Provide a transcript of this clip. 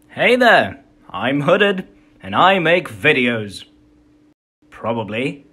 Hey there, I'm Hooded, and I make videos. Probably.